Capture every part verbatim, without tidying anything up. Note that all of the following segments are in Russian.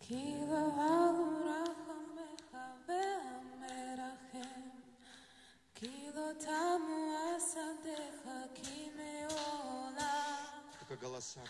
Только голосами.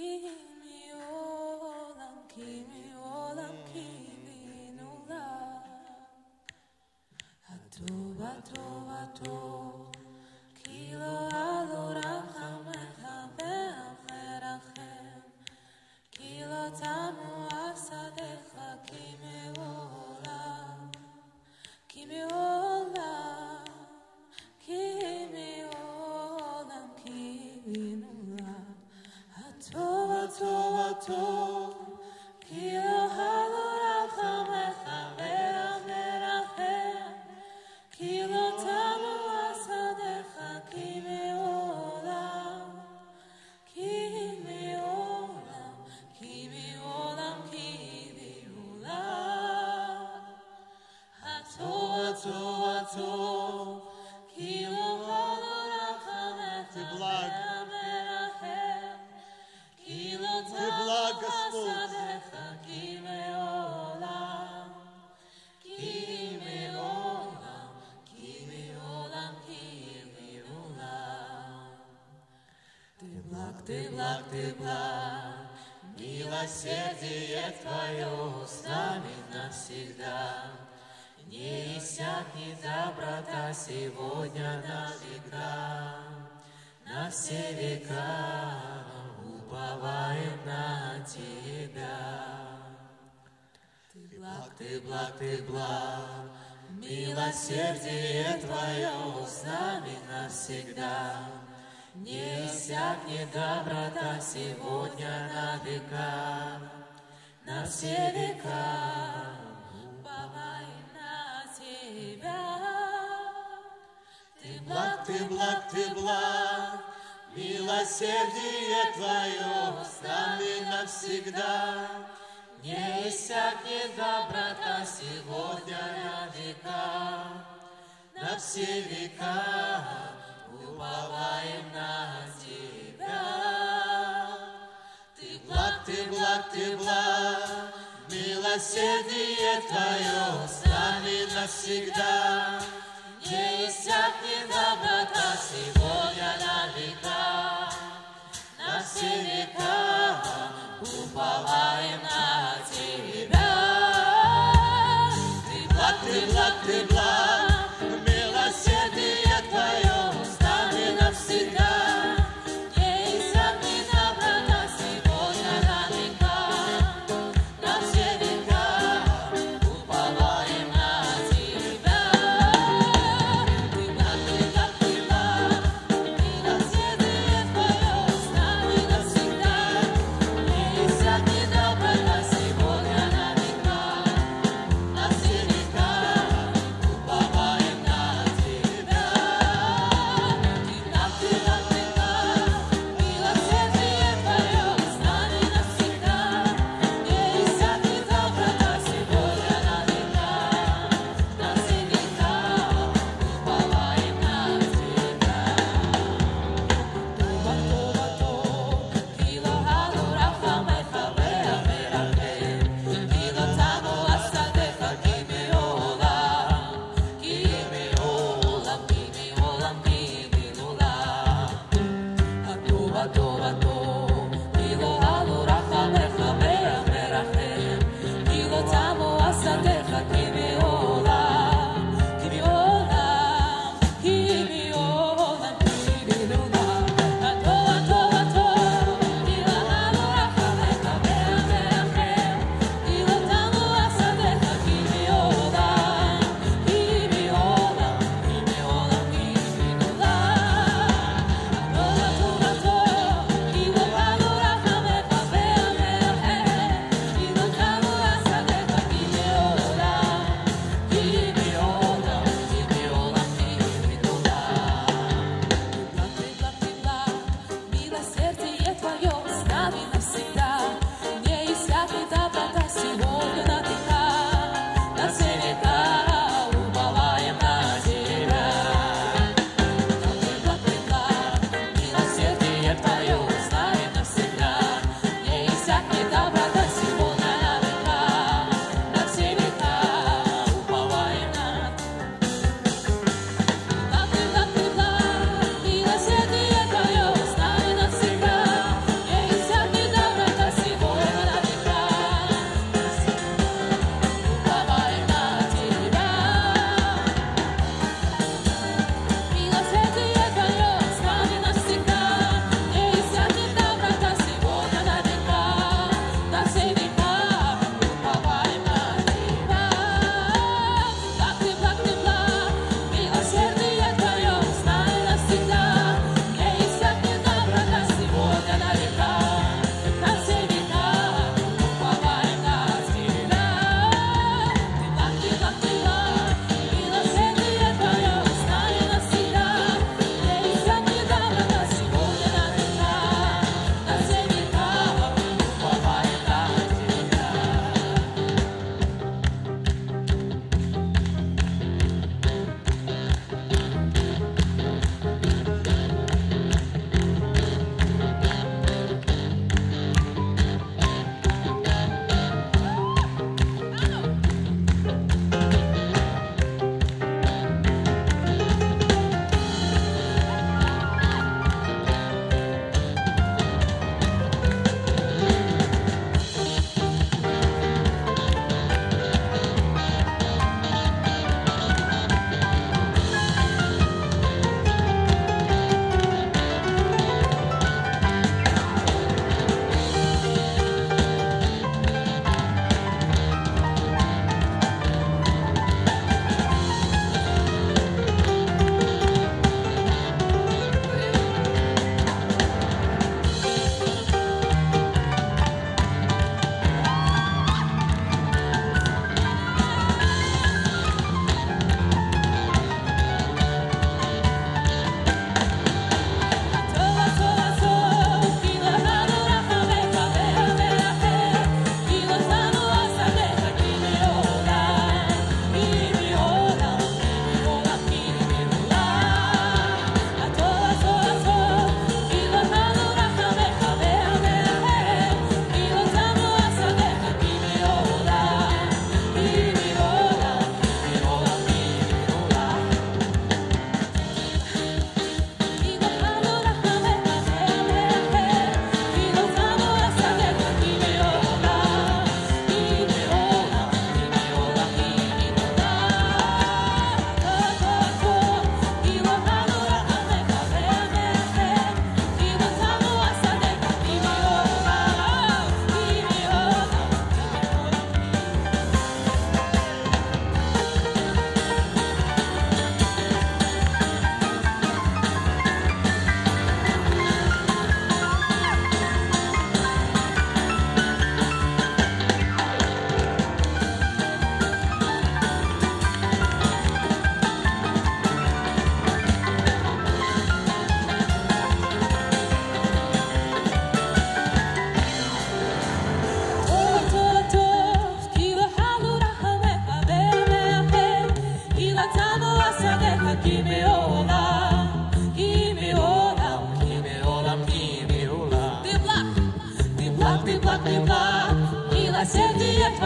Ты благ, ты благ, милосердие Твое с нами навсегда. Не иссякнет доброта сегодня на века, на все века уповаем на Тебя. Ты благ, ты благ, ты благ, милосердие Твое с нами навсегда. Не иссякнет доброта сегодня на века, на все века уповаем на Тебя. Ты благ, ты благ, ты благ, милосердие Твое с нами навсегда. Не иссякнет доброта сегодня на века, на все века уповаем на Тебя. Ты благ, ты благ, ты благ, милосердие Твое с нами навсегда. Не иссякнет доброта сегодня на века, на все века уповаем на Тебя. Ты благ, ты благ, ты благ, милосердие Твое с нами навсегда. Не иссякнет доброта сегодня на века, на все века уповаем на Тебя. Ты благ, ты благ, ты благ,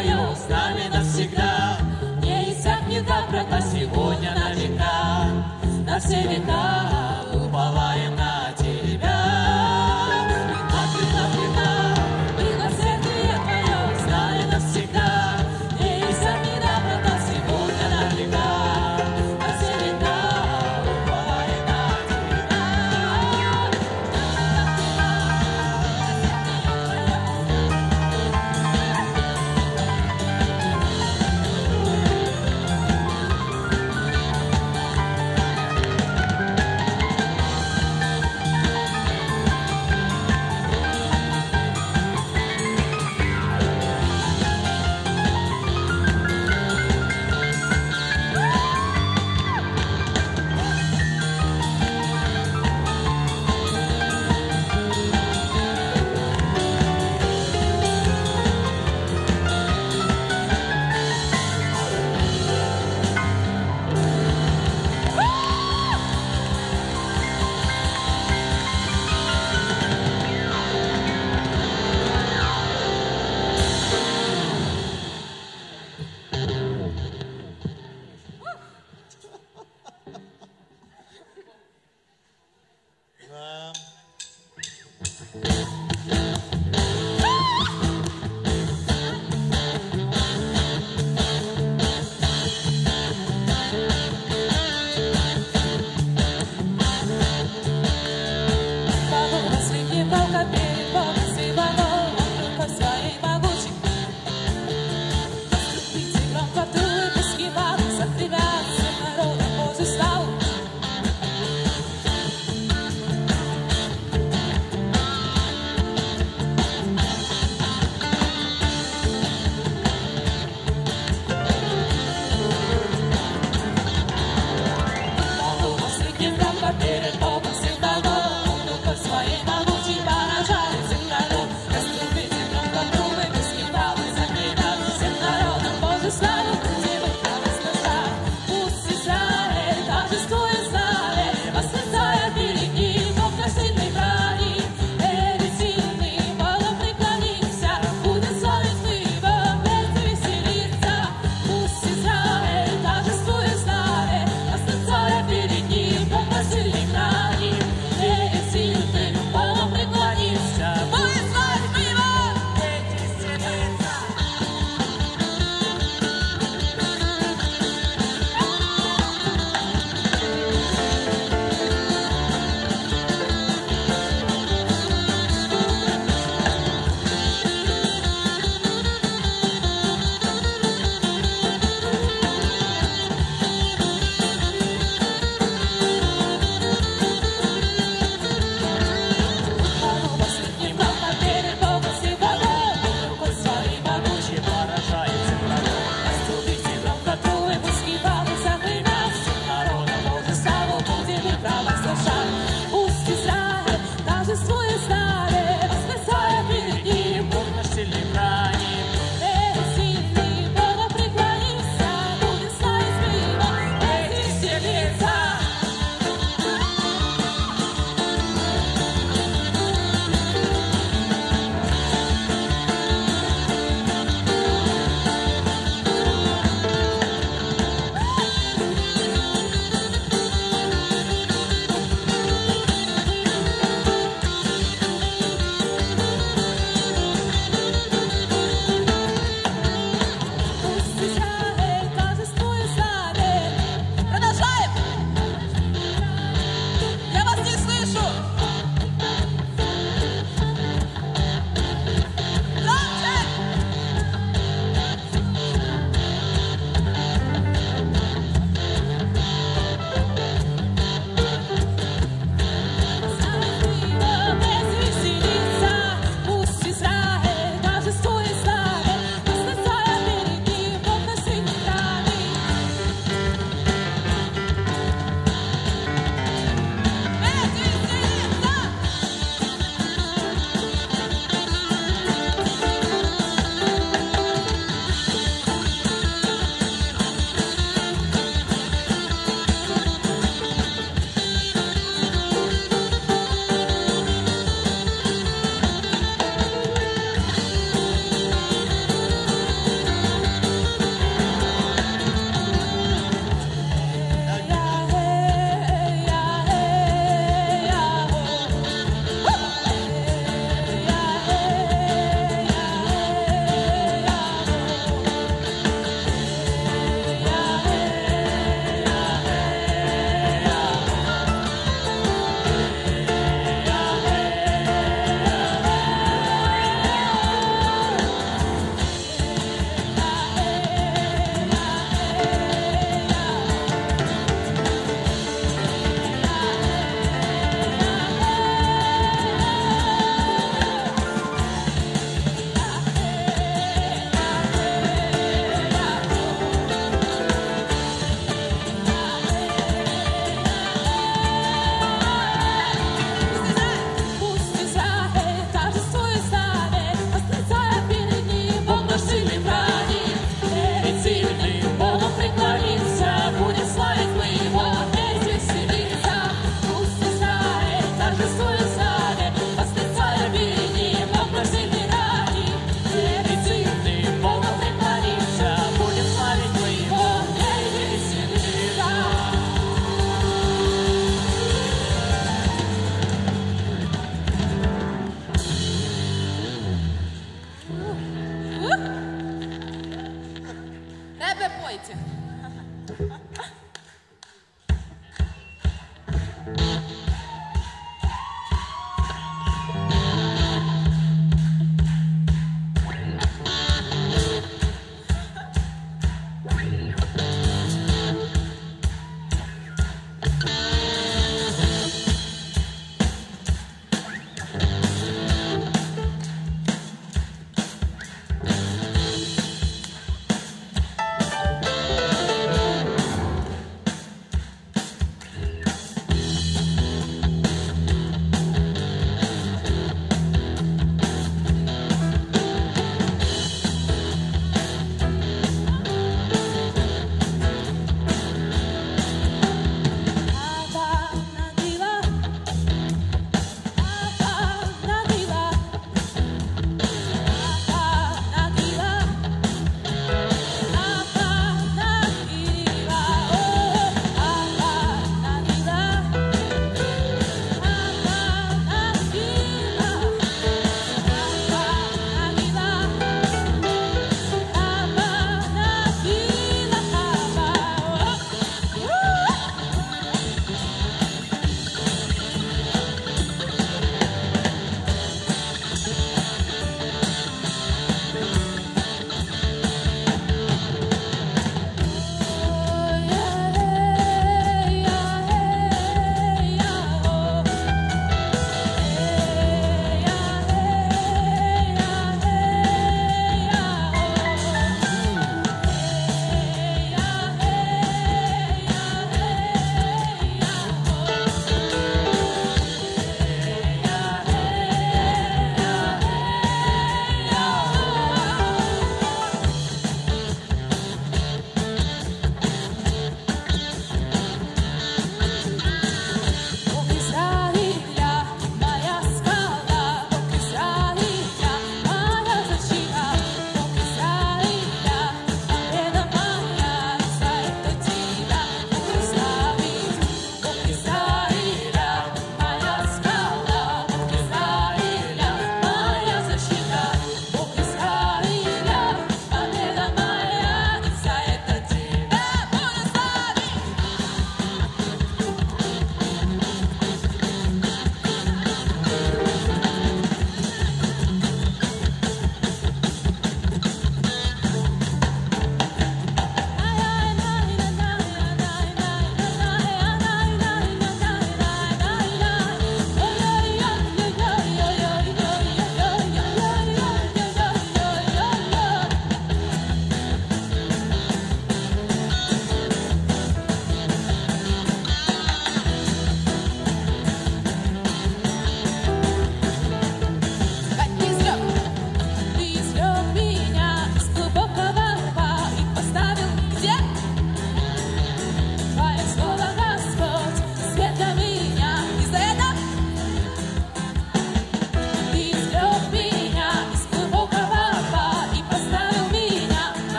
Твое с нами навсегда. Не иссякнет доброта сегодня на века, на все века уповаем на Тебя. Вина, вина, вина, милосердие Твое с нами навсегда. Не иссякнет доброта сегодня на века, на все века уповаем на Тебя.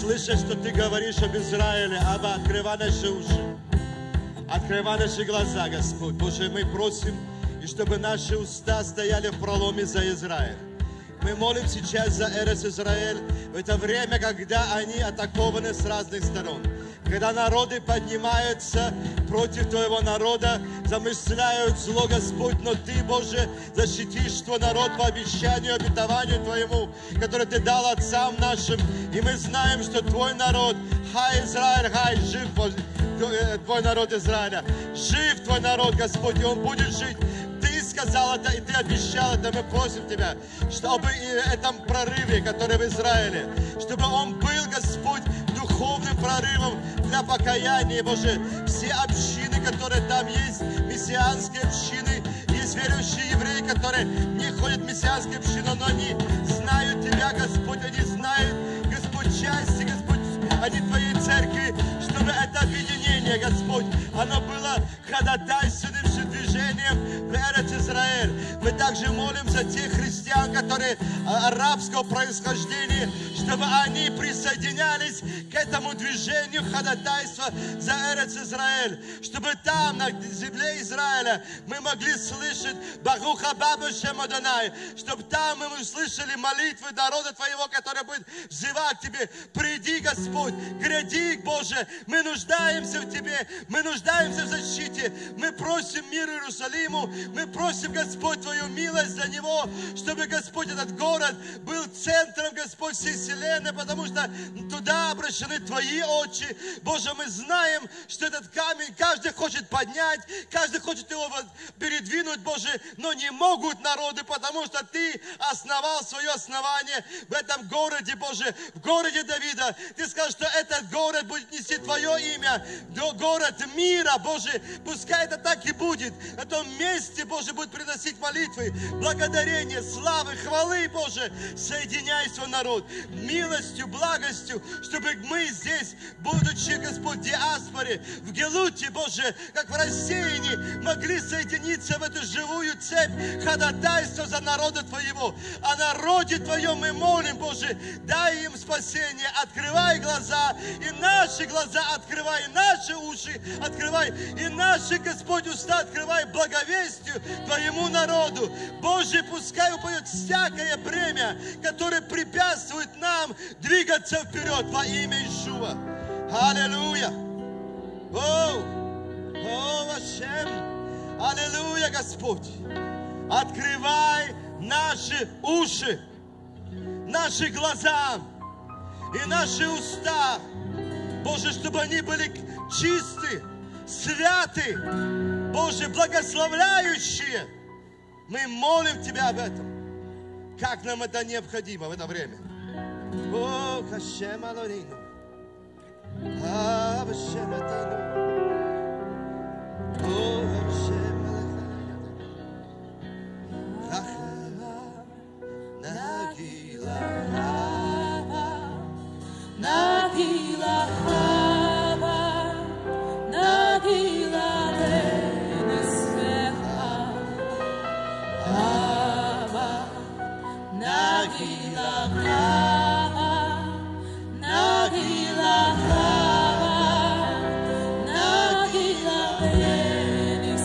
слышат, что Ты говоришь об Израиле. Аба, открывай наши уши, открывай наши глаза, Господь. Боже, мы просим, и чтобы наши уста стояли в проломе за Израиль. Мы молим сейчас за Эрец Израиль в это время, когда они атакованы с разных сторон. Когда народы поднимаются против Твоего народа, замышляют зло, Господь, но Ты, Боже, защитишь Твой народ по обещанию, обетованию Твоему, которое Ты дал отцам нашим. И мы знаем, что Твой народ, хай Израиль, хай, жив Твой народ Израиля, жив Твой народ, Господь, и он будет жить. Ты сказал это, и Ты обещал это. Мы просим Тебя, чтобы и в этом прорыве, который в Израиле, чтобы он был, Господь, духовным прорывом для покаяния, Боже. Все общины, которые там есть, мессианские общины, есть верующие евреи, которые не ходят в мессианские общины, но они знают Тебя, Господь, они знают, Господь, части, Господь, они Твоей церкви, чтобы это объединение, Господь, оно было ходатайственным движением в Эрец Израиль. Мы также молим за тех христиан, которые арабского происхождения, чтобы они присоединялись к этому движению ходатайства за Эрец Израиль, чтобы там, на земле Израиля, мы могли слышать Барух хаба б'Шем Адонай, чтобы там мы услышали молитвы народа Твоего, который будет взывать к Тебе. Приди, Господь, гряди, Боже, мы нуждаемся в Тебе, мы нуждаемся в защите, мы просим мир Иерусалиму, мы просим, Господь, Твою милость за него, чтобы, Господь, этот город был центром, Господь, всей вселенной, потому что туда обращены Твои очи. Боже, мы знаем, что этот камень каждый хочет поднять, каждый хочет его передвинуть, Боже, но не могут народы, потому что Ты основал свое основание в этом городе, Боже, в городе Давида. Ты сказал, что этот город будет нести Твое имя, город мира, Боже, пускай это так и будет. На том месте, Боже, будет приносить молитвы, благодарение, славы, хвалы, Боже. Соединяй свой народ милостью, благостью, чтобы мы здесь, будучи, Господь, в диаспоре, в Гелуте, Боже, как в рассеянии, могли соединиться в эту живую цепь ходатайства за народа Твоего. О народе Твоем мы молим, Боже, дай им спасение, открывай глаза, и наши глаза открывай, и наши уши открывай, и наши, Господь, уста открывай благовестию Твоему народу. Боже, пускай упадет всякое бремя, которое препятствует нам двигаться вперед во имя Иешуа. Аллилуйя! О, о, Ашем! Аллилуйя, Господь! Открывай наши уши, наши глаза и наши уста, Боже, чтобы они были чисты, святы, Боже, благословляющие. Мы молим Тебя об этом, как нам это необходимо в это время. О, Хашем Алорину, Хашем Атину, о, Хашем Алахану, Нагила, Nagila Chava, Nagila Lenismecha, Chava, Nagila Chava, Nagila Chava, Nagila Lenismecha.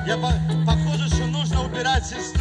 Я по- похоже, что нужно убирать из